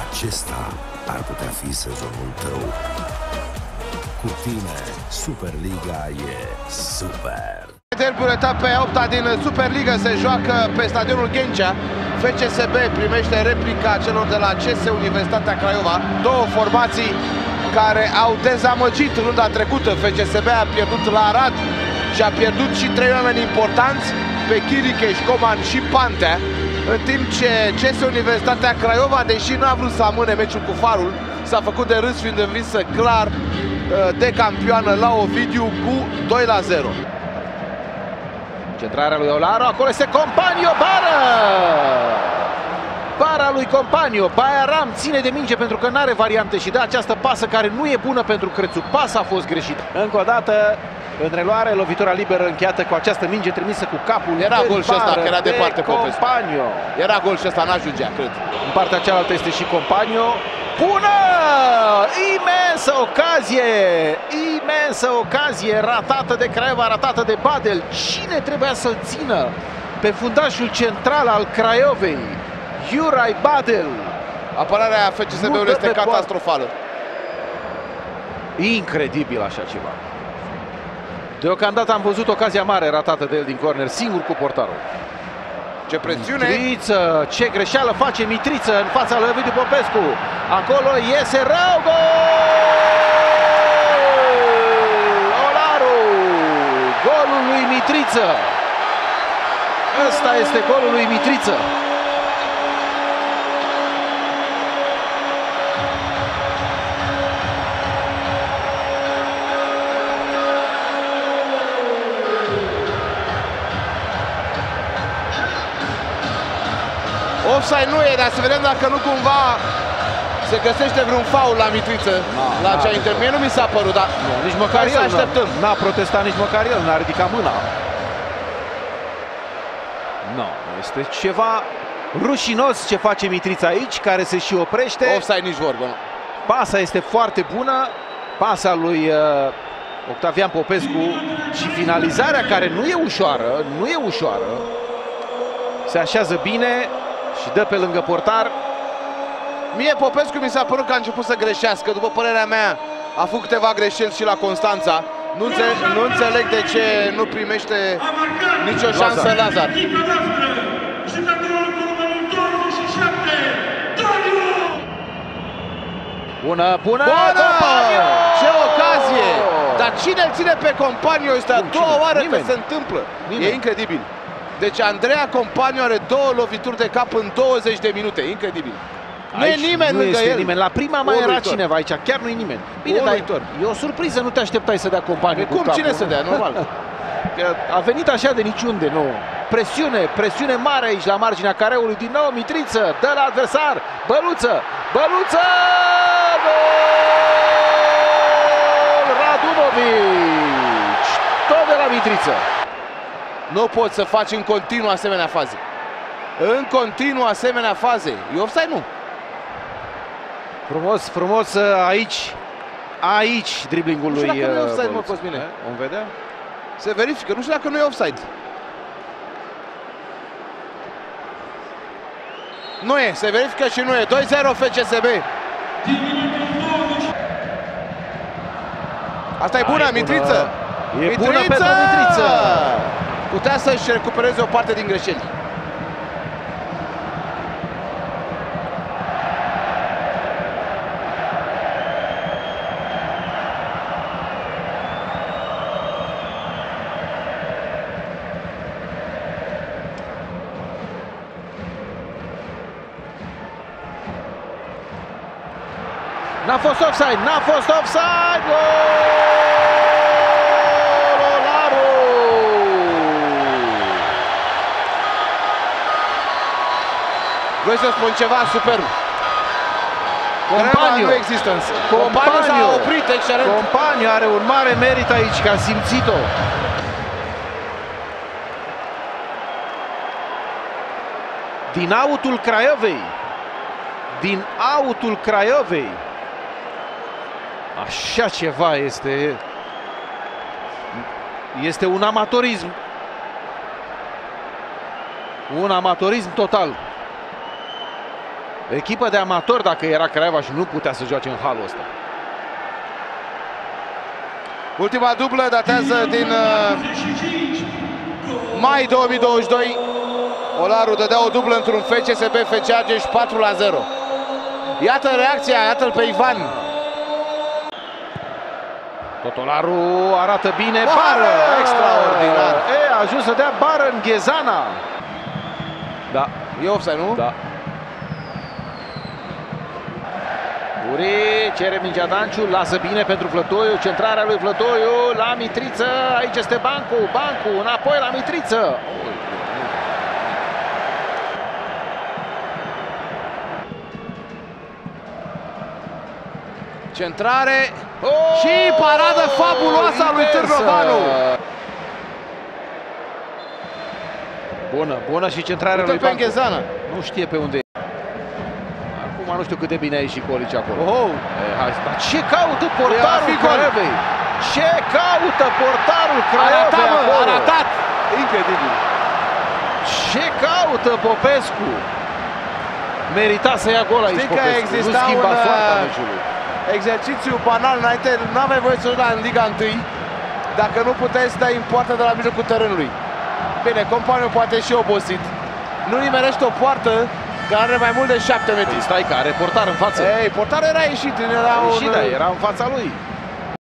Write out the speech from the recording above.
Acesta ar putea fi sezonul tău. Cu tine, Superliga e super! Derbul etapei 8-a din Superliga se joacă pe stadionul Ghencea. FCSB primește replica celor de la CS Universitatea Craiova. Două formații care au dezamăgit runda trecută. FCSB a pierdut la Arad și a pierdut și trei oameni importanți, pe Chiricheș, Coman și Pantea. În timp ce CS Universitatea Craiova, deși n-a vrut să amâne meciul cu Farul, s-a făcut de râs fiind învinsă clar de campioană la Ovidiu cu 2-0. Centrarea lui Olaru, acolo este Companio, bară! Bara lui Companio, Bayaram ține de minge pentru că nu are variante și dă această pasă care nu e bună pentru Crețu. Pasa a fost greșită. Încă o dată, în reluare, lovitura liberă încheiată cu această minge trimisă cu capul. Era gol și ăsta, că era departe Popescu. Companio. Era gol și ăsta, n-ajungea, cred. În partea cealaltă este și Companio. Bună! Imensă ocazie! Imensă ocazie ratată de Craiova, ratată de Badel. Cine trebuia să-l țină pe fundașul central al Craiovei? Iurai Badel. Apărarea FCSB-ului este catastrofală. Incredibil așa ceva. Deocamdată am văzut ocazia mare ratată de el din corner, singur cu portarul. Ce presiune! Mitriță, ce greșeală face Mitriță în fața lui Ovidiu Popescu. Acolo iese rău, gol! Olaru! Golul lui Mitriță. Ăsta este golul lui Mitriță. Offside nu e, dar să vedem dacă nu cumva se găsește vreun faul la Mitriță, la acea intervenție. Nu mi s-a părut, dar nici măcar el așteptăm. N-a protestat nici măcar el, n-a ridicat mâna. Nu, este ceva rușinos ce face Mitrița aici, care se și oprește. Offside nici vorbă. Pasa este foarte bună, pasa lui Octavian Popescu și finalizarea care nu e ușoară, se așează bine și dă pe lângă portar. Mie Popescu mi s-a părut că a început să greșească. După părerea mea, a făcut câteva greșeli și la Constanța. Nu înțeleg de ce nu primește nicio șansă Lazar. Bună! Ce ocazie! Dar cine îl ține pe Companio? Este a doua oară că se întâmplă. E incredibil. Deci Andreea Companio are două lovituri de cap în 20 de minute. Incredibil. Nu e nimeni lângă el. Nimeni. La prima mai era cineva aici. Chiar nu e nimeni. Bine, dar e o surpriză. Nu te așteptai să dea Companio cu capul. Cine să dea? Normal. A venit așa de niciunde, nu. Presiune mare aici la marginea careului. Din nou Mitriță, dă la adversar. Băluță! Gol! Radunovic! Tot de la Mitriță. Nu poți să faci în continuu asemenea faze. În continuu asemenea faze. E offside, nu? Frumos aici driblingul lui. Nu știu dacă nu e offside, mă, Cosmine. Vom vedea. Se verifică, nu știu dacă nu e offside. Nu e, se verifică și nu e. 2-0 FCSB. Asta e bună, Mitriță. E bună pentru Mitriță. Putea să-și recupereze o parte din greșeli. N-a fost offside! Gol! Olaru! Voi să spun ceva superb. Companio nu există însă. Companio s-a oprit, excelent. Companio are un mare merit aici, că a simțit-o. Din autul Craiovei. Așa ceva este. Este un amatorism. Un amatorism total. Echipă de amatori dacă era Craiova și nu putea să joace în halul ăsta. Ultima dublă datează din mai 2022. Olaru dădea o dublă într-un FCSB FC Argeș 4-0. Iată reacția, iată-l pe Ivan. Tot Olaru arată bine. Bară! Extraordinar! A ajuns să dea bară în Ghezana. Da. E offside, nu? Da. Buri cere mingea Danciu, lasă bine pentru Flătoiu, centrarea lui Flătoiu la Mitriță, aici este Bancu, înapoi la Mitriță. Centrare și paradă fabuloasă a lui Târnovanu. Bună și centrarea lui Bancu. Ghezana. Nu știe pe unde e. Acum nu știu cât de bine a ieșit Colici acolo. Dar ce caută portarul Craiovei? Ce caută portarul Craiovei acolo? A ratat! Incredibil. Ce caută Popescu? Merita să ia gol aici Popescu. Știi că exista un exercițiu banal înainte, nu aveai voie să joci în Liga 1 dacă nu puteai să dai în poartă de la mijlocul terenului. Bine, companiul poate și obosit. Nu nimerește o poartă care are mai mult de 7 metri. Stai că are portar în față. Ei, portarul era ieșit. Era în fața lui.